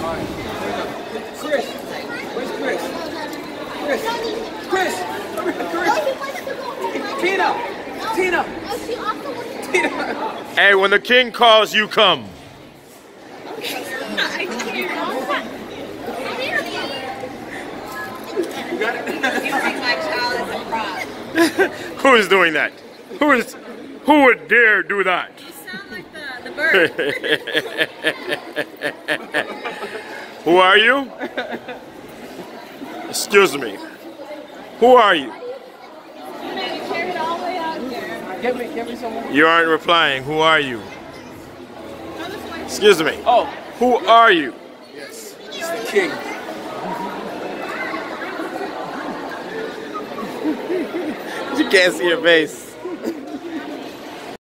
Chris, where's Chris? Chris, come here, Chris. Tina. Hey, when the king calls, you come. Who is doing that? Who would dare do that? You sound like the bird. Who are you? Excuse me. Who are you? Get me someone. You aren't replying. Who are you? Excuse me. Oh, Who are you? yes, it's the king. You can't see your face.